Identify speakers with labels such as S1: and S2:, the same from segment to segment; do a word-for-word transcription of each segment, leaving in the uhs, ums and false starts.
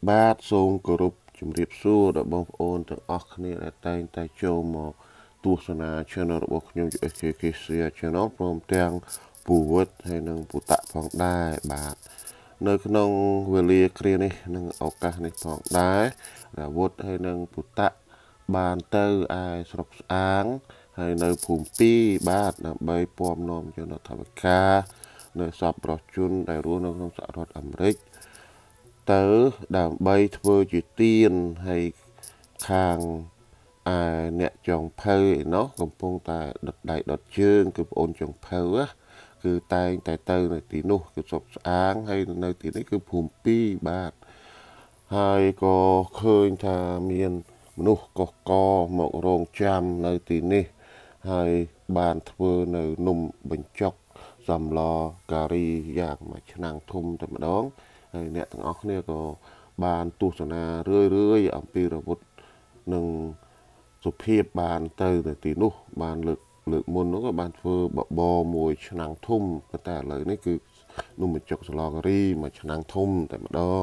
S1: បាទសូមគោរពជំរាបសួរដល់បងប្អូនទាំងអស់គ្នាដែលតែងតែចូលមកទស្សនា channel របស់ខ្ញុំ เอส เค Asia Channel ព្រមទាំងពូវុតហើយនិងពូតាក់ផងដែរបាទនៅក្នុងវេលាគ្រានេះនិងឱកាសនេះផងដែររាវុធហើយនិងពូតាក់បានទៅឯស្រុកស្អាងហើយនៅភូមិពីរបាទដើម្បីពំនាំជនរដ្ឋាភិការនៅសពរស់ជនដែលរស់នៅក្នុងសហរដ្ឋអាមេរិកទៅដើម្បីធ្វើជាទៀនហើយខាងឯអ្នកចុងភៅឯណោះកំពុងតែដុតដៃដុតជើងគឺប្អូនចុងភៅគឺតែងតែទៅនៅទីនោះគឺស្រុកស្អាងហើយនៅទីនេះគឺភូមិពីរបាទហើយក៏ឃើញថាមានមនុស្សកកកមករងចាំនៅទីនេះហើយបានធ្វើនៅនំបញ្ចុកសម្លការីយ៉ាងមួយឆ្នាំងធំតែម្ដងហើយអ្នកទាំងអស់គ្នាក៏បានទស្សនារឿយរឿយអំពីរាវុធនិងសុភាពបានទៅនៅទីនោះបានលើកលើកមុននោះក៏បានធ្វើបបរមួយឆ្នាំងធំប៉ុន្តែឥឡូវនេះគឺនំបញ្ចុកស្លការីមួយឆ្នាំងធំតែម្ដង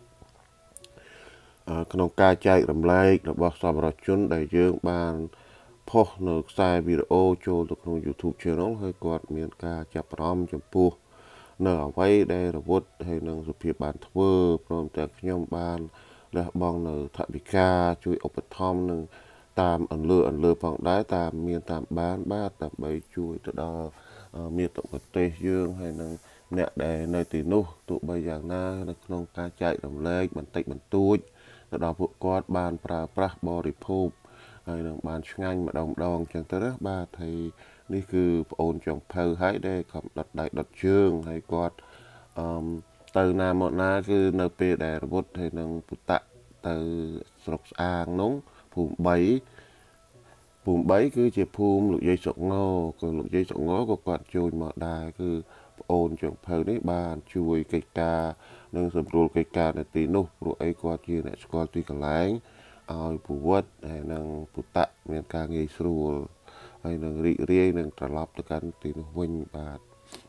S1: ក្នុងការចែករំលែករបស់សប្បុរសជនដែលយើងបានផុសនៅខ្សែវីដេអូចូលទៅក្នុង YouTube Channel ហើយគាត់មានការចាប់អារម្មណ៍ចំពោះនៅអ្វីដែលរាវុធហើយនឹងសុភាពបានធ្វើព្រមទាំងខ្ញុំបានលះបង់នៅថវិកាជួយឧបត្ថម្ភនឹងតាមអន្លើអន្លើផងដែរតាមមានតាមបានបាទដើម្បីជួយទៅដល់មាតុប្រទេសយើងហើយនឹងអ្នកដែលនៅទីនោះទោះបីយ៉ាងណានៅក្នុងការចែករំលែកបន្តិចបន្តួចទៅដល់ពួកគាត់បានប្រើប្រាស់បរិភោគហើយនឹងបានឆ្ងាញ់ម្ដងម្ដងចឹងទៅណាបាទហើយនេះគឺប្អូនចុងភៅហើយដែលគាត់ដុតដៃដុតជើងហើយគាត់អឺទៅណាមកណាគឺនៅពេលដែលរាវុធហើយនឹងពុតៈទៅស្រុកស្អាងនោះភូមិបីភូមិបីគឺជាភូមិលោកយាយសុកងក៏លោកយាយសុកងក៏គាត់ជួយមកដែរគឺប្អូនចុងភៅនេះបានជួយកិច្ចការនិងសម្រួលកិច្ចការនៅទីនោះព្រោះអីគាត់ជាអ្នកស្គាល់ទីកន្លែងឲ្យពូវុតហើយនឹងពុតៈមានការងាយស្រួលហើយនឹងរីករាយនឹងត្រឡប់ទៅកាន់ទីនោះវិញបាទ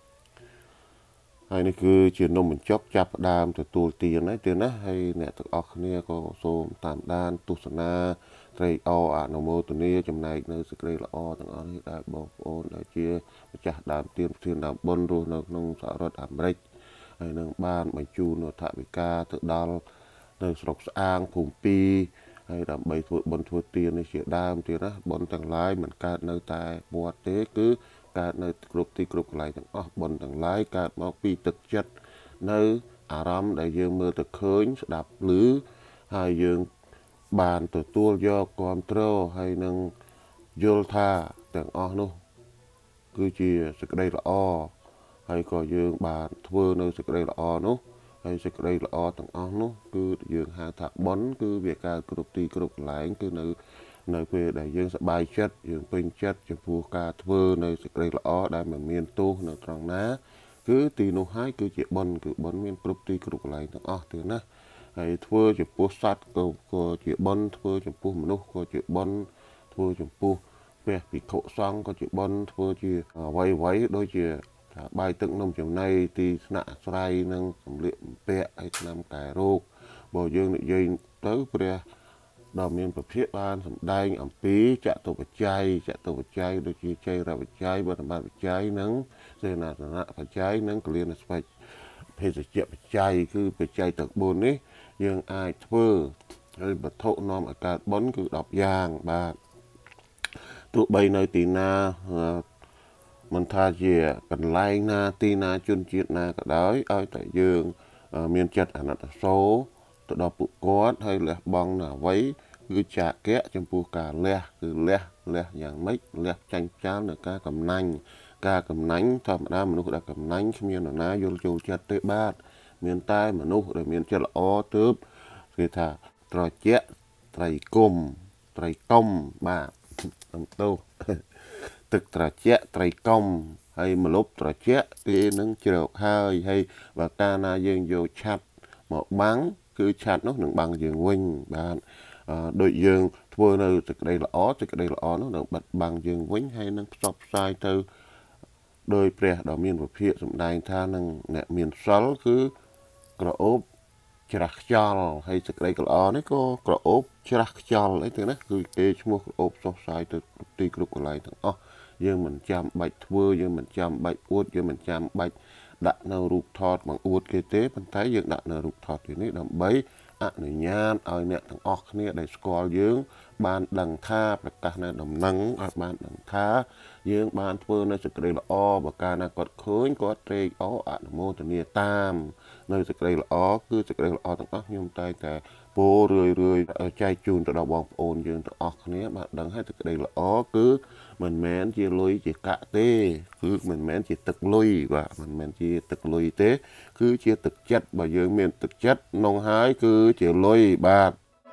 S1: ហើយនេះគឺជានំបញ្ចុកចាប់ផ្ដើមទទួលទានហើយទៀតណាហើយអ្នកទាំងអស់គ្នាក៏សូមតាមដានទស្សនាត្រេកអរអនុមោទនាចំណែកនៅសេចក្តីល្អទាំងអស់នេះដែលបងប្អូនដែលជាម្ចាស់ដើមទានធានដើមបុណ្យរស់នៅក្នុងសហរដ្ឋអាមេរិកហើយនឹងបានបញ្ជូននៅថវិកាទៅដល់នៅស្រុកស្អាងភូមិពីរហើយដើម្បីធ្វើបុណ្យធ្វើទាននេះជាដើមទៀតណាបុណ្យទាំងឡាយមិនកើតនៅតែវត្តទេគឺកើតនៅគ្រប់ទីគ្រប់កន្លែងទាំងអស់បុណ្យទាំងឡាយកើតមកពីទឹកចិត្តនៅអារម្មណ៍ដែលយើងមើលទៅឃើញស្ដាប់ឮហើយយើងបានទទួលយកគ្រប់គ្រងហើយនឹងយល់ថាទាំងអស់នោះគឺជាសេចក្តីល្អហើយក៏យើងបានធ្វើនៅសេចក្តីល្អនោះហើយសេចក្តីល្អទាំងអស់នោះគឺយើងហៅថាបុណ្យគឺវាកើតគ្រប់ទីគ្រប់កន្លែងគឺនៅនៅពេលដែលយើងសប្បាយចិត្តយើងពេញចិត្តចំពោះការធ្វើនៅសេចក្តីល្អដែលមិនមានទោសនៅត្រង់ណាគឺទីនោះហើយគឺជាបុណ្យគឺបុណ្យមានគ្រប់ទីគ្រប់កន្លែងទាំងអស់ទេណាហើយធ្វើចំពោះសត្វក៏ក៏ជាបុណ្យធ្វើចំពោះមនុស្សក៏ជាបុណ្យធ្វើចំពោះព្រះភិក្ខុសង្ឃក៏ជាបុណ្យធ្វើជាអ្វីអ្វីដូចជាបាយទឹកនំចំណីទីស្នាក់អាស្រ័យនិងសម្លៀកបំពាក់ឲ្យឆ្នាំកែរោគបើយើងនិយាយទៅព្រះដ៏មានពភៈបានសម្ដែងអំពីចតុបច្ច័យចតុបច្ច័យដូចជាជ័យរបច្ច័យបរមបច្ច័យនិងសេនាសនៈបច្ច័យនិងកលៀនស្វ័យភេសជ្ជៈបច្ច័យគឺបច្ច័យទាំងបួននេះយើងអាចធ្វើហើយវត្ថុនាំឲ្យកើតបុណ្យគឺដប់យ៉ាងបាទទោះបីនៅទីណាមិនថាជាកន្លែងណាទីណាជនជាតិណាក៏ដោយឲ្យតែយើងមានចិត្តអាណិតអាសូរទៅដល់ពួកគាត់ហើយលះបង់នៅអ្វីគឺចាកៈចំពោះការលះគឺលះលះយ៉ាងម៉េចលះចាញ់ចោលនៅការកំណាញ់ការកំណាញ់ធម្មតាមនុស្សដែលកំណាញ់គ្មាននរណាយល់ចូលចិត្តទេបាទមានតែមនុស្សដែលមានចិត្តល្អទើបគេថាត្រជាក់ត្រីគុំត្រីកុំបាទសំទោសទឹកត្រជាក់ត្រីកុំហើយម្លប់ត្រជាក់គេនឹងជ្រោកហើយហើយបើកាលណាយើងយកឆាត់មកបាំងគឺឆាត់នោះនឹងបាំងយើងវិញបាទដូចយើងធ្វើនៅសេចក្តីល្អសេចក្តីល្អនោះនឹងបិទបាំងយើងវិញហើយនឹងផ្សព្វផ្សាយទៅដោយព្រះដ៏មានពភៈសម្ដែងថានឹងអ្នកមានសិលគឺក្រអូបច្រាស់ខ្យល់ហើយសេចក្តីល្អនេះក៏ក្រអូបច្រាស់ខ្យល់អីទាំងនេះគឺគេឈ្មោះក្រអូបសុសសាយទៅទីគ្រប់កន្លែងទាំងអស់យើងមិនចាំបាច់ធ្វើយើងមិនចាំបាច់អួតយើងមិនចាំបាច់ដាក់នៅរូបថតបង្អួតគេទេប៉ុន្តែយើងដាក់នៅរូបថតនេះដើម្បីអនុញ្ញាតឲ្យអ្នកទាំងអស់គ្នាដែលស្គាល់យើងបានដឹងថាប្រកាសនៅដំណឹងឲ្យបានដឹងថាយើងបានធ្វើនៅសេចក្តីល្អបើកាលណាគាត់ឃើញគាត់ត្រេកអរអនុមោទនាតាមនៅសេចក្តីល្អគឺសេចក្តីល្អទាំងអស់ខ្ញុំតែតែពោលរឿយរឿយចែកជូនទៅដល់បងប្អូនយើងទាំងអស់គ្នាបានដឹងហើយសេចក្តីល្អគឺមិនមែនជាលុយជាកាក់ទេគឺមិនមែនជាទឹកលុយបាទមិនមែនជាទឹកលុយទេគឺជាទឹកចិត្តបើយើងមានទឹកចិត្តក្នុងហើយគឺជាលុយបាទ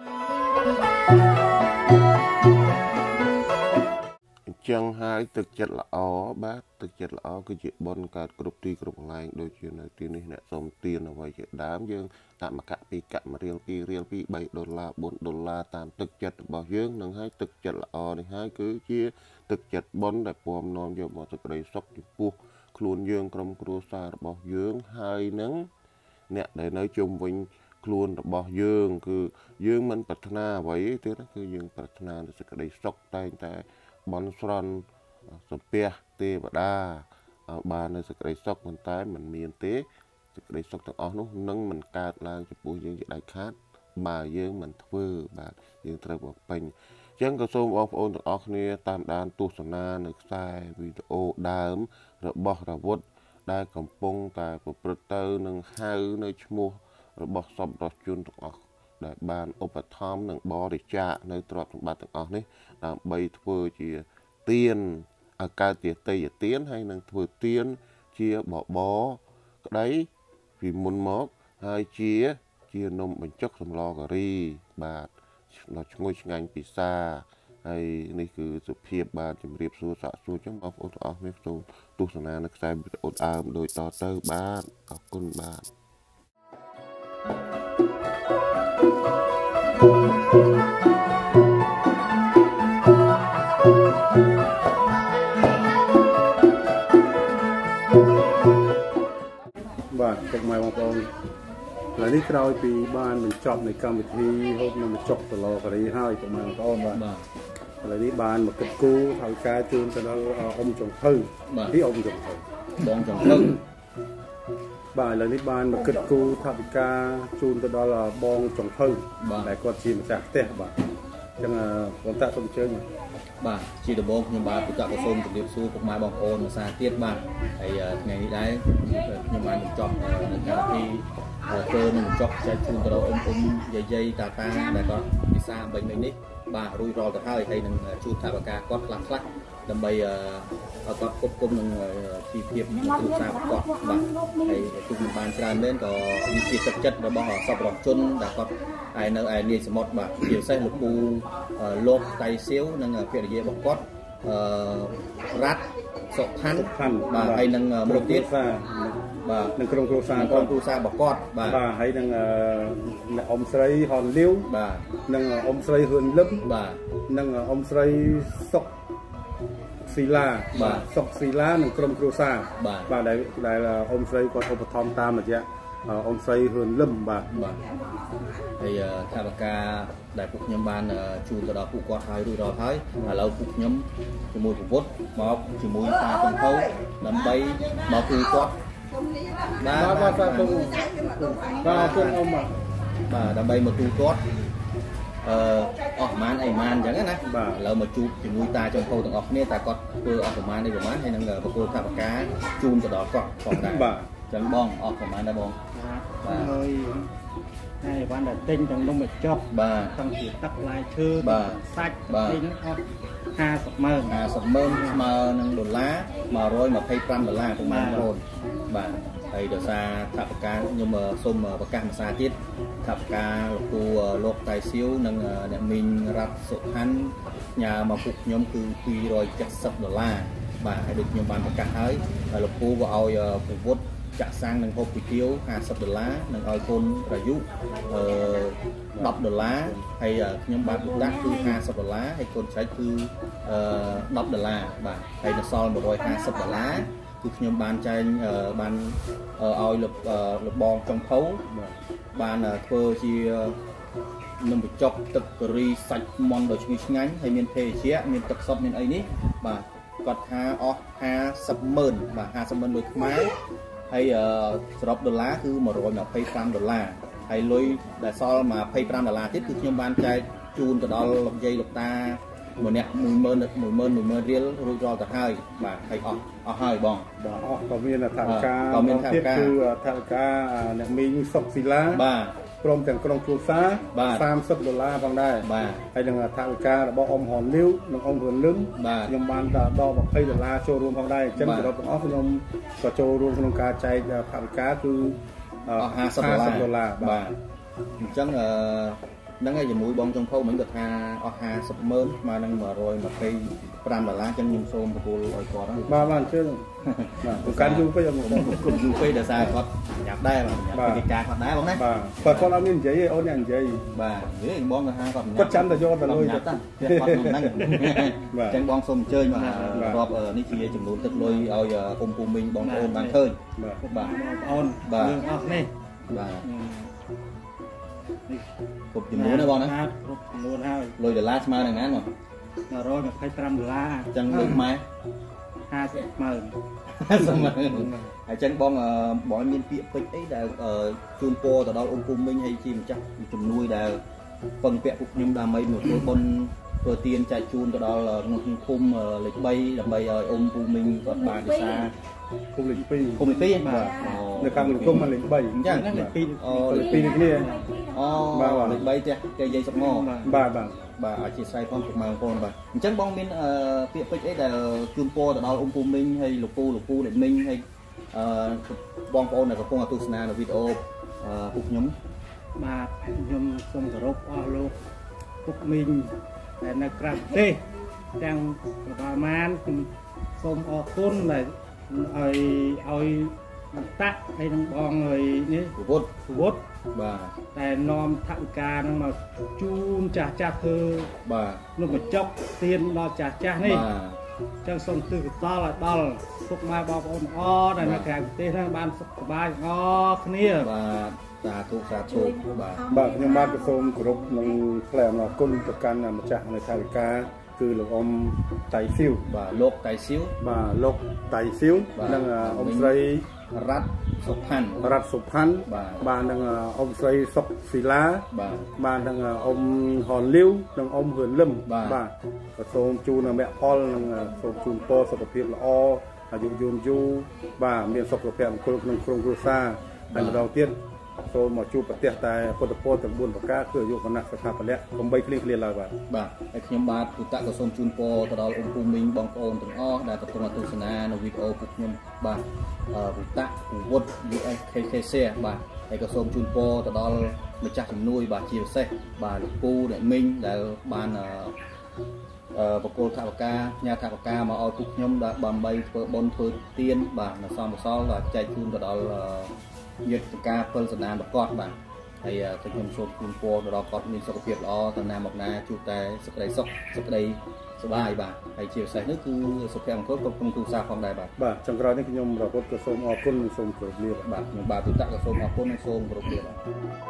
S1: ចឹងហើយទឹកចិត្តល្អបាទទឹកចិត្តល្អគឺជាបុណ្យកើតគ្រប់ទីគ្រប់កន្លែងដូចជានៅទីនេះអ្នកសុំទានអ្វីជាដើមយើងដាក់មកកាក់ពីកាក់មួយរៀលពីររៀលពីបីដុល្លារបួនដុល្លារតាមទឹកចិត្តរបស់យើងនឹងហើយទឹកចិត្តល្អនេះហើយគឺជាទឹកចិត្តបុណ្យដែលពំនាំយកមកសេចក្តីសុខចំពោះខ្លួនយើងក្រុមគ្រួសាររបស់យើងហើយនឹងអ្នកដែលនៅជុំវិញខ្លួនរបស់យើងគឺយើងមិនប្រាថ្នាអ្វីទេណាគឺយើងប្រាថ្នាសេចក្តីសុខតែងតែបន់ស្រន់សំពះទេវតាបាននៅសេចក្តីសុខប៉ុន្តែមិនមានទេសេចក្តីសុខទាំងអស់នោះនឹងមិនកើតឡើងចំពោះយើងជាដាច់ខាតបើយើងមិនធ្វើបាទយើងត្រូវបំពេញអញ្ចឹងក៏សូមបងប្អូនទាំងអស់គ្នាតាមដានទស្សនានៅខ្សែវីដេអូដើមរបស់រាវុធដែលកំពុងតែប្រព្រឹត្តទៅនឹងហៅនៅឈ្មោះរបស់សពរដ្ឋជនទាំងអស់ដែលបានឧបត្ថម្ភនិងបរិច្ចាគនៅទ្រព្យសម្បត្តិទាំងអស់នេះដើម្បីធ្វើជាទានឲ្យកើតជាទេយទានហើយនឹងធ្វើទានជាបបរក្តីពីមុនមកហើយជាជានំបញ្ចុកសម្លការីបាទដ៏ឈ្ងុយឆ្ងាញ់ពិសាហើយនេះគឺសុភាពបាទជំរាបសួរសាកសួរចឹងបងប្អូនទាំងអស់គ្នាចូលទស្សនានៅខ្សែវីដេអូដើមដូចតទៅបាទអរគុណបាទ
S2: បាទពុកម៉ែបងប្អូនឥឡូវនេះក្រោយពីបានបញ្ចប់នៃកម្មវិធីហូបនំបញ្ចុកសឡការីហើយពុកម៉ែបងប្អូនបាទឥឡូវនេះបានមកគិតគូរថៅកែជូនទៅដល់អ៊ំចុងភៅទីអ៊ំចុងភៅ
S3: បងចុងភៅ
S2: បាទឥឡូវនេះបានមកគិតគូរថវិកាជូនទៅដល់បងចុងភៅដែលគាត់ជាម្ចាស់ផ្ទះបាទអញ្ចឹងបងតាសូមអញ្ជើញ
S3: បាទជាដំបូងខ្ញុំបាទពុទ្ធក៏សូមជម្រាបសួរពុកម៉ែបងប្អូនភាសាទៀតបាទហើយថ្ងៃនេះដែរខ្ញុំបានបញ្ចប់នៅកម្មវិធីធ្វើនឹងបញ្ចប់ចែកជូនទៅដល់អ៊ំអ៊ំយាយយាយតាតាដែលគាត់ពិសាបាញ់មិញនេះបាទរួចរាល់ទៅហើយហើយនឹងជួបថវិកាគាត់ខ្លះខ្លះដើម្បីឲ្យគាត់គ្រប់គុំនឹងជីវភាពគ្រួសារគាត់បាទហើយជួបនឹងបានច្រើនមែនក៏វាជាទឹកចិត្តរបស់សពរដ្ឋជនដែលគាត់ឯនៅឯនាយសមុទ្របាទជាពិសេសលោកពូលោកតៃសៀវនិងភរិយារបស់គាត់អឺរ៉ាត់សុផាន់បាទហើយនឹងមនុស្សទៀតបាទ
S2: នឹងក្រុមគ្រួសារ
S3: ក្រុមគ្រួសាររបស់គាត់
S2: បាទបាទហើយនឹងអ៊ំស្រីហនលាវ
S3: បាទ
S2: នឹងអ៊ំស្រីហ៊ឿនលឹម
S3: បាទ
S2: នឹងអ៊ំស្រីសុកស៊ីឡា
S3: បាទ
S2: សុកស៊ីឡានិងក្រុមគ្រួសារ
S3: បាទ
S2: បាទដែលដែលអ៊ំស្រីគាត់ឧបត្ថម្ភតាមរយៈអ៊ំស្រីហ៊ឿនលឹមបាទ
S3: បាទហើយថាបកាដែលពួកខ្ញុំបានជូនទៅដល់ពួកគាត់ហើយរួចរាល់ហើយឥឡូវពួកខ្ញុំជាមួយប្រវត្តិមកជាមួយតាចុងភៅដើម្បីមកជួយគាត់
S2: បាទបាទបាទគុំបាទគុំអ៊ំ
S3: បាទដើម្បីមកជួយគាត់អឺអស់ប្រហែលអីប្រហែលអញ្ចឹងណា
S2: បាទ
S3: ឥឡូវមកជួបជាមួយតាចុងភៅទាំងអស់គ្នាតែគាត់ធ្វើអស់ប្រហែលអីប្រហែលហើយនឹងបកគោថាបកាជូនទៅដល់គាត់ផងដែរ
S2: បាទ
S3: ចឹងបងអស់ប្រហែលដែរបង
S4: បាទហើយហើយបានតែទិញទាំងនំបញ្ចុក
S3: បាទ
S4: ទាំងជាទឹកផ្លែឈើ
S3: បាទ
S4: សាច់ទិញអស់ห้าสิบម៉ឺន
S3: ห้าสิบម៉ឺនស្មើនឹងដុល្លារមួយរយម្ភៃប្រាំដុល្លារប្រហែលបងប្អូនបាទហើយដោយសារថាបកាខ្ញុំសូមប្រកាសម្សាទៀតថាបកាលោកគ្រូលោកតៃសៀវនិងអ្នកមីងរ៉ាត់សុផាន់ញ៉ាមកពួកខ្ញុំគឺពីរយចិតសិបដុល្លារបាទហើយដូចខ្ញុំបានប្រកាសហើយលោកគ្រូក៏ឲ្យប្រវត្តិចាក់សាំងនឹងហូបគុយទាវห้าสิบដុល្លារនិងឲ្យកូនប្រយុអឺដប់ដុល្លារហើយខ្ញុំបានដាក់គឺห้าสิบដុល្លារហើយកូនចៅគឺអឺដប់ដុល្លារបាទហើយនៅសល់មួយរយห้าสิบដុល្លារគឺខ្ញុំបានចែងបានឲ្យលោកបងចុងភៅបានធ្វើជានំបញ្ចុកទឹកការីសាច់មាន់ដ៏ឈ្ងុយឆ្ងាញ់ហើយមានភេសជ្ជៈមានទឹកសុទ្ធមានអីនេះបាទគាត់ថាអស់ห้าสิบម៉ឺនបាទห้าสิบម៉ឺនលុយខ្មែរហើយសរុបដុល្លារគឺmột trăm hai mươi lămដុល្លារហើយលុយដែលសល់មកยี่สิบห้าដុល្លារទៀតគឺខ្ញុំបានចែកជូនទៅដល់លោកយាយលោកតាម្នាក់មួយម៉ឺនមួយម៉ឺនមួយម៉ឺនរៀលរួចរាល់ទៅហើយបាទហើយអស់អស់ហើយបង
S2: បាទអស់ក៏មានថវិកាក៏មានថវិកាគឺថវិកាអ្នកមីងសុកស៊ីឡា
S3: បាទ
S2: ព្រមទាំងក្រុមគ្រួសារសាមសិបដុល្លារផងដែរ
S3: បាទ
S2: ហើយនឹងថវិការបស់អ៊ំហ៊ុនលាវនិងអ៊ំហ៊ុនលឹមខ្ញុំបានដល់ដល់ยี่สิบដុល្លារចូលរួមផងដែរអញ្ចឹងសរុបទាំងអស់ខ្ញុំក៏ចូលរួមក្នុងការចែកថវិកាគឺ
S3: អស់ห้าสิบដុល្លារបាទអញ្ចឹងអឺហ្នឹងហើយជាមួយបងចុងភៅមិញគាត់ថាអស់ห้าสิบម៉ឺនស្មើនឹងmột trăm hai mươi lămដុល្លារអញ្ចឹងខ្ញុំសូមទទួលឲ្យគាត់ហ្នឹង
S2: បាទបាទអញ្ចឹងបាទកាន់យូរពេកអត់មក
S3: គុំយូរពេកដោយសារគាត់ញ៉ាំដែរបាទញ៉ាំពីការគាត់ដែរបងណា
S2: បាទគាត់គាត់អត់មាននិយាយទេអូនញ៉ាំនិយាយ
S3: បាទនិយាយបងគាត់ថាគាត់
S2: គាត់ចាំតែយកទៅលុយ
S3: គាត់គាត់ខ្ញុំហ្នឹងអញ្ចឹងបងសូមអញ្ជើញមករាប់នេះជាចំនួនទឹកលុយឲ្យអ៊ំពូមីងបងប្អូនបានឃើញ
S4: បាទបងប្អូន
S3: បាទ
S4: យើងអស់នេះ
S3: បាទគ្រប់ចំនួនណាបងណា
S4: គ្រប់ចំនួនហើយ
S3: លុយដុល្លារស្មើនឹងណាបង
S4: một trăm hai mươi lămដុល្លារ
S3: អញ្ចឹងលុយខ្មែរ
S4: ห้าสิบម៉ឺន
S3: ห้าสิบម៉ឺនអញ្ចឹងបងបងមានពាក្យពេចន៍អីដែលជូនពរទៅដល់អ៊ំពូមីងហើយជាម្ចាស់ជំនួយដែលពឹងពាក់ពួកខ្ញុំដើម្បីមកធ្វើបុណ្យធ្វើទានចែកជូនទៅដល់ក្នុងភូមិលេខបីដើម្បីឲ្យអ៊ំពូមីងគាត់បានវិសា
S2: ភូមិលេខពីរ
S3: ភូមិលេខពីរ
S2: បាទនៅខាងលោកគុំលេខបី
S3: អញ្ចឹងលេខពីរអូលេខពីរ
S2: នេះ
S3: អូបាទលេខបីចេះចេះយាយសុកង
S2: បាទបាទ
S3: បាទអធិស្ឋានផងពុកម៉ែបងប្អូនបាទអញ្ចឹងបងមានពាក្យពេចន៍អីដែលជូនពរទៅដល់អ៊ំពូមីងហើយលោកពូលោកពូអ្នកមីងហើយអឺបងប្អូនដែលកំពុងទស្សនានៅវីដេអូពួកខ្ញុំ
S4: បាទខ្ញុំសូមគោរពអស់លោកពុកមីងដែលនៅក្រៅប្រទេសទាំងប្រមាណខ្ញុំសូមអរគុណដែលឲ្យឲ្យតាក់ហើយនឹងបងហើយនេះ
S3: ពុទ្ធ
S4: ពុទ្ធ
S3: បាទ
S4: តែនាំថវិកានឹងមកជូនចាស់ចាស់ធ្វើ
S3: បាទ
S4: នោះបញ្ចុកទៀនដល់ចាស់ចាស់នេះចឹងសូមទិសកតលឲ្យដល់ពុកម៉ែបងប្អូនអដែលនៅក្រៅប្រទេសហ្នឹងបានសុខសប្បាយអរគ្នា
S3: បាទសាធុសាធុបាទ
S2: បាទខ្ញុំបាទក៏សូមគោរពនិងថ្លែងអំណរគុណទៅកាន់ម្ចាស់នៃថវិកាគឺលោកអ៊ំតៃស៊ីវ
S3: បាទលោកតៃស៊ីវ
S2: បាទលោកតៃស៊ីវនិងអ៊ំស្រី
S3: រ៉ាត់សុផាន់
S2: រ៉ាត់សុផាន់បាទនិងអ៊ំស្រីសុកស៊ីឡា
S3: បាទ
S2: បាទនិងអ៊ំហ៊ុនលាវនិងអ៊ំហ៊ឿនលឹមបាទក៏សូមជូនមគ្គផលនិងសូមជូនពរសុខភាពល្អអាយុយឺនយូរបាទមានសុខភាពមង្គលក្នុងក្រុមគ្រួសារហើយម្ដងទៀតសូមមកជួបប្រទេសតែពុទ្ធពរទាំងបួនប្រការគឺអាយុវណ្ណៈសុខៈពលៈកុំបីឃ្លៀងឃ្លានឡើយបាទ
S3: បាទហើយខ្ញុំបាទពុទ្ធក៏សូមជូនពរទៅដល់អ៊ំពូមីងបងប្អូនទាំងអស់ដែលកំពុងទស្សនានៅវីដេអូពួកខ្ញុំបាទពុទ្ធវុទ្ធ ยู เอส เค เค ซี បាទហើយក៏សូមជូនពរទៅដល់ម្ចាស់ជំនួយបាទជាពិសេសបាទលោកពូអ្នកមីងដែលបានអឺបកគលថវិកាញ៉ាថវិកាមកឲ្យពួកខ្ញុំដើម្បីធ្វើបុណ្យធ្វើទានបាទនៅសំបសល់បាទចែកជូនទៅដល់យុទ្ធការពលសនារបស់គាត់បាទហើយទៅខ្ញុំសូមជូនពរដល់គាត់មានសុខភាពល្អទៅណាមកណាជួបតែសេចក្តីសុខសេចក្តីសុបាយបាទហើយជាពិសេសនោះគឺសុភមង្គលគ្រប់ក្នុងគ្រួសារផងដែរបាទ
S2: បាទចុងក្រោយនេះខ្ញុំប្រពុតក៏សូមអរគុណនិងសូមគោរពលា
S3: បាទខ្ញុំបាទពុទ្ធក៏សូមអរគុណនិងសូមគោរពលាបាទ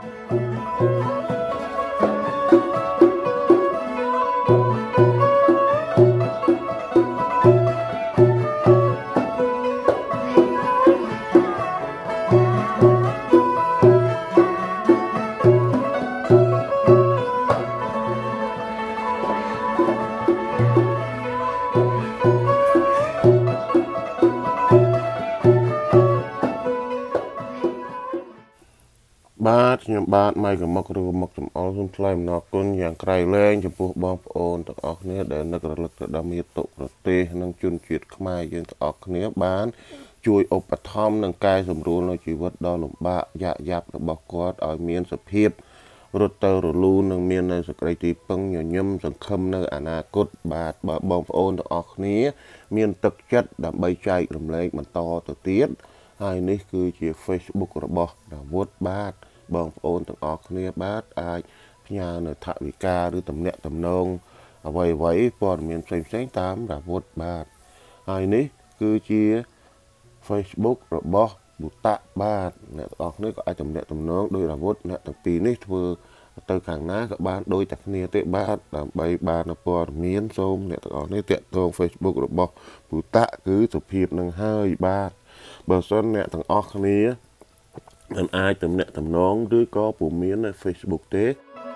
S1: បាទខ្ញុំបាទម៉ៃកមុកឬមុកចំអល់សូមថ្លែងអំណរគុណយ៉ាងក្រៃលែងចំពោះបងប្អូនទាំងអស់គ្នាដែលនឹករលឹកទៅដល់មាតុប្រទេសនិងជនជាតិខ្មែរយើងទាំងអស់គ្នាបានជួយឧបត្ថម្ភនិងកែសម្រួលនៅជីវិតដ៏លំបាកយក្សយ៉ាប់របស់គាត់ឲ្យមានសភាពរត់ទៅរលូននិងមាននៅសេចក្តីទីពឹងញញឹមសង្ឃឹមនៅអនាគតបាទបើបងប្អូនទាំងអស់គ្នាមានទឹកចិត្តដើម្បីចែករំលែកបន្តទៅទៀតហើយនេះគឺជា Facebook របស់ដាវុធបាទបងប្អូនទាំងអស់គ្នាបាទអាចផ្ញើនៅថវិកាឬតំណែងតំណងអ្វីៗព័ត៌មានផ្សេងៗតាមដាវុធបាទហើយនេះគឺជា Facebook របស់បុតៈបាទអ្នកទាំងអស់គ្នាក៏អាចទំនាក់ទំនងដោយអាវុធអ្នកទាំងពីរនេះធ្វើទៅខាងណាក៏បានដូចតែគ្នាទេបាទដើម្បីបានព័ត៌មានសូមអ្នកទាំងអស់គ្នាតាក់ទង Facebook របស់បុតៈគឺសុភាពនឹងហើយបាទបើសិនអ្នកទាំងអស់គ្នាមិនអាចទំនាក់ទំនងឬក៏ពុំមាននៅ Facebook ទេ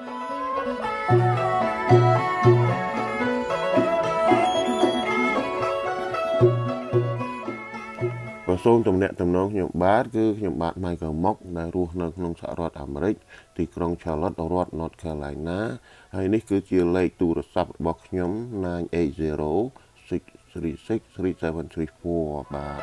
S1: បើសូមទំនាក់ទំនងខ្ញុំបាទគឺខ្ញុំបាទ Michael Mock ដែលរស់នៅក្នុងសហរដ្ឋអាមេរិកទីក្រុង Charlotte រដ្ឋ North Carolina ហើយនេះគឺជាលេខទូរស័ព្ទរបស់ខ្ញុំ nine eight zero six three six three seven three four បាទ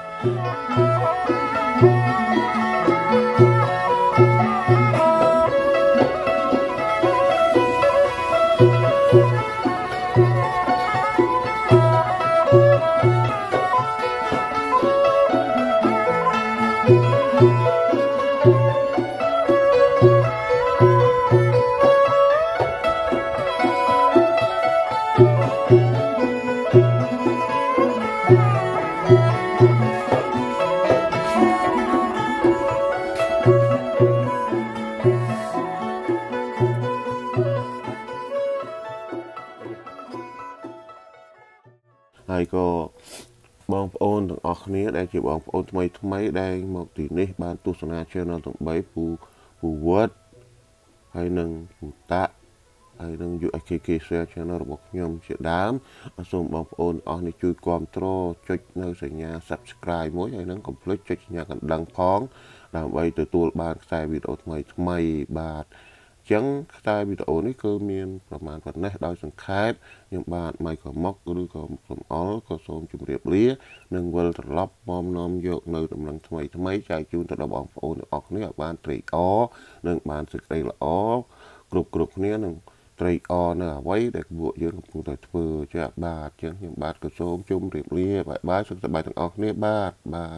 S1: ហើយក៏បងប្អូនទាំងអស់គ្នាដែលជាបងប្អូនថ្មីថ្មីដែលមកទីនេះបានទស្សនា channel ទាំងបីពូពូវត្តហើយនឹងពូតាហើយនឹង ยู เอช เค เค Share Channel របស់ខ្ញុំជាដើមសូមបងប្អូនអស់នេះជួយគាំទ្រចុចនៅសញ្ញា Subscribe មួយហើយនឹងកុំភ្លេចចុចសញ្ញាកណ្ដឹងផងដើម្បីទទួលបានខ្សែវីដេអូថ្មីថ្មីបាទអញ្ចឹងខ្សែវីដេអូនេះគឺមានប្រមាណប៉ុណ្ណេះដោយសង្ខេបខ្ញុំបាទ Michael Mock ឬក៏សំអល់ក៏សូមជម្រាបលានិងវិលត្រឡប់មកនាំយកនៅដំណឹងថ្មីថ្មីចែកជូនទៅដល់បងប្អូនទាំងអស់គ្នាឲ្យបានត្រេកអរនិងបានសេចក្តីល្អគ្រប់គ្រប់គ្នានឹងត្រេកអរនៅអ្វីដែលពួកយើងកំពុងតែធ្វើចា៎បាទអញ្ចឹងខ្ញុំបាទក៏សូមជម្រាបលាបាយបាយសុខសប្បាយទាំងអស់គ្នាបាទបាយ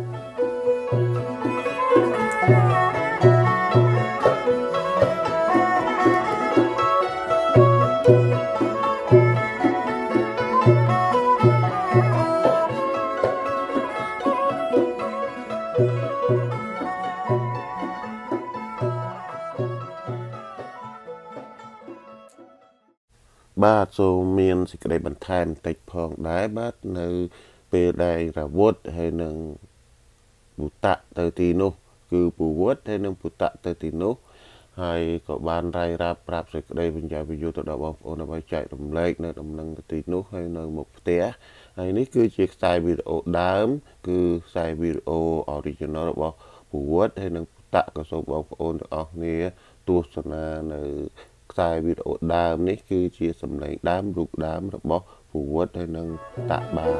S1: បាទសូមមានសេចក្តីបន្ថែមបន្តិចផងដែរបាទនៅពេលដែលរាវុធហើយនឹងបុតៈទៅទីនោះគឺពូវត្តហើយនឹងបុតៈទៅទីនោះហើយក៏បានរាយរាប់ប្រាប់សេចក្តីបញ្ជាក់បញ្យល់ទៅដល់បងប្អូនដើម្បីចែករំលែកនៅដំណឹងទៅទីនោះហើយនៅមុខផ្ទះហើយនេះគឺជាខ្សែវីដេអូដើមគឺខ្សែវីដេអូ original របស់ពូវត្តហើយនឹងបុតៈក៏សូមបងប្អូនទាំងអស់គ្នាទស្សនានៅខ្សែវីដេអូដើមនេះគឺជាសម្លេងដើមរូបដើមរបស់ពូវត្តហើយនឹងតាក់បាទ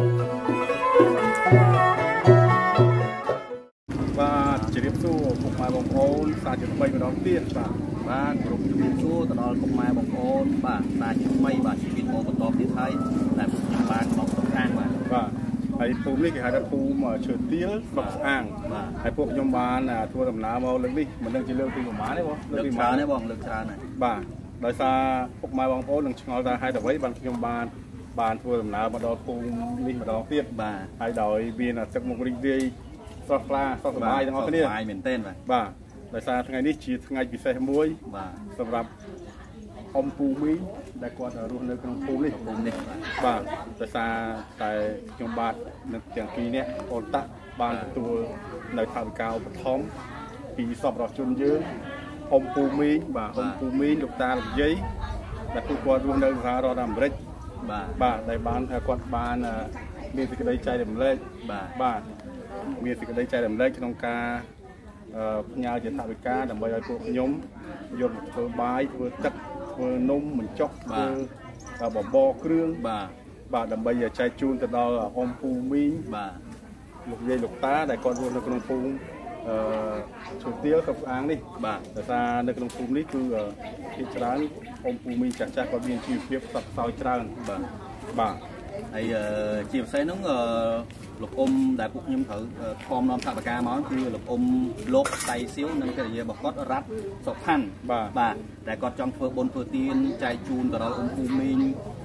S2: បាទជម្រាបសួរពុកម៉ែបងប្អូនសាជាថ្មីម្ដងទៀតបាទ
S3: បាទគ្រប់ជម្រាបសួរទៅដល់ពុកម៉ែបងប្អូនបាទសាជាថ្មីបាទជីវិតមកបន្តទៀតហើយតែពុកខ្ញុំបានមកស្រុកអាងបាទ
S2: បាទហើយភូមិនេះគេហៅថាភូមិឈើទាលស្រុកស្អាង
S3: បាទ
S2: ហើយពួកខ្ញុំបានធ្វើដំណើរមកលើកនេះមិនដឹងជាលើកទីប្រហែលទេបង
S3: លើកទីច្រើនទេបងលើកច្រើនហើយ
S2: បាទដោយសារពុកម៉ែបងប្អូននឹងឆ្ងល់ថាហេតុអ្វីបានខ្ញុំបានបានធ្វើដំណើរមកដល់ភូមិនេះម្ដងទៀត
S3: បាទ
S2: ហើយដោយមានទឹកមុខរីករាយស្រស់ថ្លាស្រស់ស្រាយទាំងអស់គ្នា
S3: ស្រាយមែនទែនបាទ
S2: បាទដោយសារថ្ងៃនេះជាថ្ងៃពិសេសមួយ
S3: បាទ
S2: សម្រាប់អ៊ំពូមីដែលគាត់រស់នៅក្នុងភូមិនេះ
S3: ភូមិនេះ
S2: បាទដោយសារតែខ្ញុំបាទនឹងទាំងពីរនាក់អូនតាក់បានទទួលនៅថវិកាឧបត្ថម្ភពីសប្បុរសជនយើងអ៊ំពូមីបាទអ៊ំពូមីលោកតាលោកយាយដែលពួកគាត់រស់នៅសហរដ្ឋអាមេរិក
S3: បាទ
S2: បាទដែលបានគាត់បានមានសេចក្តីចែករំលែក
S3: បាទ
S2: បាទមានសេចក្តីចែករំលែកក្នុងការផ្ញើជាថវិកាដើម្បីឲ្យពួកខ្ញុំយកមកធ្វើបាយធ្វើទឹកធ្វើនំបញ្ចុកធ្វើបបរគ្រឿង
S3: បាទ
S2: បាទដើម្បីចែកជូនទៅដល់អ៊ំពូមីង
S3: បាទ
S2: លោកយាយលោកតាដែលគាត់រស់នៅក្នុងភូមិអឺឈើទាលស្រុកស្អាងនេះ
S3: បាទ
S2: ដោយសារនៅក្នុងភូមិនេះគឺភាគច្រើនអ៊ំពូមីងចាស់ចាស់គាត់មានជីវភាពសត្វខ្សោយច្រើន
S3: បាទ
S2: បាទ
S3: ហើយជាពិសេសហ្នឹងលោកអ៊ំដែលពួកខ្ញុំត្រូវធំនាំថវិកាមកគឺលោកអ៊ំលោកតៃសៀវនិងភរិយារបស់គាត់រ៉ាត់សុផាន់
S2: បាទ
S3: បាទតែគាត់ចង់ធ្វើបុណ្យធ្វើទានចែកជូនទៅដល់អ៊ំពូមីង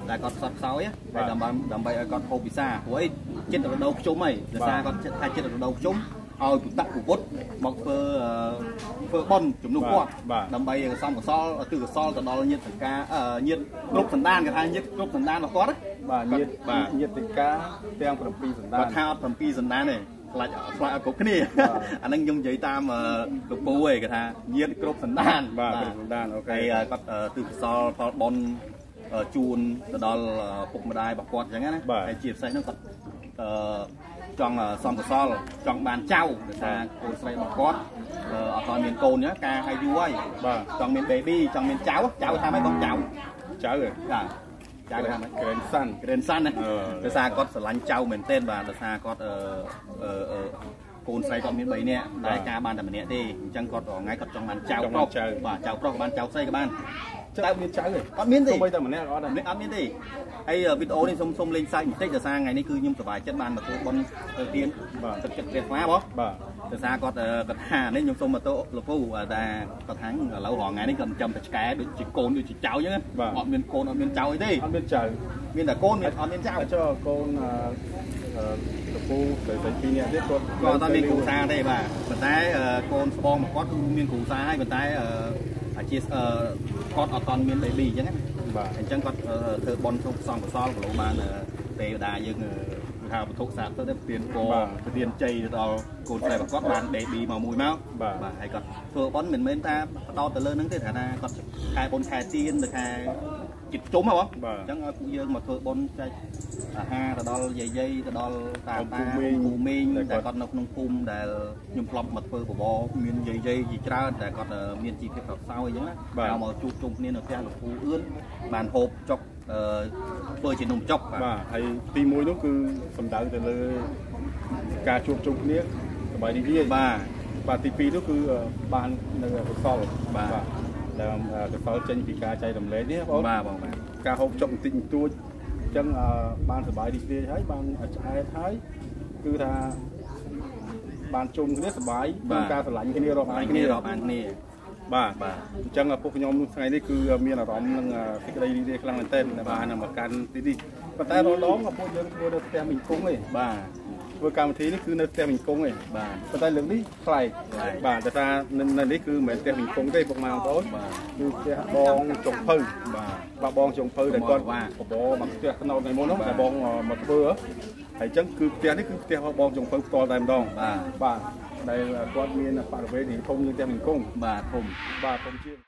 S3: ដែលគាត់សត់ខ្សោយហើយដើម្បីដើម្បីឲ្យគាត់ហូបពិសាព្រោះអីចិត្តរដូវខ្ជុំហីដោយសារគាត់ថាចិត្តរដូវខ្ជុំឲ្យពុតពុវត្តមកធ្វើធ្វើបន់ជំនួសគាត់ដើម្បីសំកសលទិកសលទៅដល់ញាតិការញាតិគ្រប់សន្តានគេថាញាតិគ្រប់សន្តានរបស់គាត់
S2: បាទញាតិញាតិការទាំង7សន្តាន
S3: គាត់ថាអត់7សន្តានទេខ្លាចខ្លាចឲ្យគ្រប់គ្នាអាហ្នឹងខ្ញុំនិយាយតាមលោកពូឯងគេថាញាតិគ្រប់សន្តាន
S2: បាទគ្រប់សន្តានអូខេ
S3: ហើយគាត់ទិកសលផលបន់ជូនទៅដល់ពុកម្ដាយរបស់គាត់អញ្ចឹងណាហើយជាពិសេសហ្នឹងគាត់អឺចង់សំកសលចង់បានចៅដោយសារកូនស្រីរបស់គាត់អត់ទាន់មានកូនទេការឲ្យយូរហើយ
S2: បាទ
S3: ចង់មាន baby ចង់មានចៅចៅថាម៉េចបងចៅ
S2: ចៅហ៎
S3: ចាចៅថាម៉េច
S2: grandson
S3: grandson ណាដោយសារគាត់ស្រឡាញ់ចៅមែនទែនបាទដោយសារគាត់អឺអឺកូនស្រីគាត់មាន3នាក់តែការបានតែម្នាក់ទេអញ្ចឹងគាត់រងថ្ងៃគាត់ចង់បានចៅប្រុសបាទចៅប្រុសក៏បានចៅស្រីក៏បាន
S2: តែមានចៅទេ
S3: អត់មានទេ
S2: សូម្បីតែម្នាក់ក៏អត់ដែរ
S3: អត់មានទេហើយវីដេអូនេះសូមសូមលេងសាច់បន្តិចដោយសារថ្ងៃនេះគឺខ្ញុំសប្បាយចិត្តបានមកធ្វើបុណ្យទៅទៀន
S2: បាទ
S3: ទឹកចិត្តព្រះស្វាបង
S2: បាទ
S3: ដោយសារគាត់គាត់ថានេះខ្ញុំសូមមកទៅលោកពូតែគាត់ថាឥឡូវរងថ្ងៃនេះគាត់ចាំតែឆ្កែដូចជាកូនដូចជាចៅអញ្ចឹងអត់មានកូនអត់មានចៅអីទេ
S2: អត់មានចៅ
S3: មានតែកូនមានអត់មានចៅ
S2: ចុះកូនលោកពូទៅតែពីរនាក់ទៀតគាត់
S3: គាត់អត់មានគ្រូសាទេបាទប៉ុន្តែកូនស្បងរបស់គាត់គឺមានគ្រូសាហើយប៉ុន្តែអាជាគាត់អត់តន់មាន baby អញ្ចឹងណា
S2: បាទ
S3: អញ្ចឹងគាត់ធ្វើបន់ក្នុងសំកសលក៏លោកបានទេវតាយើងគឺថាវត្ថុសាស្ត្រទៅព្រានពរព្រានជ័យទៅដល់កូនស្រីរបស់គាត់បាន baby មកមួយមកបាទហើយគាត់ធ្វើបន់មិនមែនថាបដោតទៅលើហ្នឹងទេថាគាត់ខែបន់ខែទៀនទៅខែចិត្តជុំហ៎បងអញ្ចឹងឲ្យពួកយើងមកធ្វើបន់ចែកអាហារទៅដល់យាយយាយទៅដល់តាតាពូមីងដែលគាត់នៅក្នុងភូមិដែលខ្ញុំធ្លាប់មកធ្វើបបរមានយាយយាយជាច្រើនតែគាត់មានជីវភាពប្រសើរអញ្ចឹងណាហើយមកជួបជុំគ្នានៅផ្ទះលោកពូអឿនបានហូបចុកធ្វើជានំចុក
S2: បាទហើយទីមួយនោះគឺសំដៅទៅលើការជួបជុំគ្នាសប្បាយរីករាយ
S3: បាទ
S2: បាទទីពីរនោះគឺបាននៅកសល
S3: បាទ
S2: ដើមកសលចេញពីការចែករំលែកនេះបង
S3: បាទបងបាទ
S2: ការហូបចុកបន្តិចបន្តួចអញ្ចឹងបានសប្បាយរីករាយហើយបានឆ្អែតហើយគឺថាបានជុំគ្នាសប្បាយមានការស្រឡាញ់គ្នារាប់អាន
S3: គ្នារាប់អានគ្នា
S2: បាទបាទអញ្ចឹងពួកខ្ញុំថ្ងៃនេះគឺមានអារម្មណ៍នឹងសេចក្តីរីករាយខ្លាំងមែនទែនដែលបានមកកាន់ទីនេះប៉ុន្តែរលងពួកយើងធ្វើនៅផ្ទះមីងគង់ទេ
S3: បាទ
S2: ធ្វើកម្មវិធីនេះគឺនៅផ្ទះមីងគង់ទេ
S3: បាទ
S2: ប៉ុន្តែលើកនេះប្លែកបាទតែថានៅនេះគឺមិនមែនផ្ទះមីងគង់ទេពុកម៉ែបងប្អូន
S3: បាទ
S2: គឺផ្ទះបងចុងភៅ
S3: បាទ
S2: បាទបងចុងភៅដែលគាត់បបរមកផ្ទះថ្នោតថ្ងៃមុននោះតែបងមកធ្វើហើយអញ្ចឹងគឺផ្ទះនេះគឺផ្ទះបងចុងភៅផ្ទាល់តែម្ដង
S3: បាទ
S2: បាទដែលគាត់មានបរិវេណធំជាងផ្ទះមីងគង់
S3: បាទធំ
S2: បាទធំជាង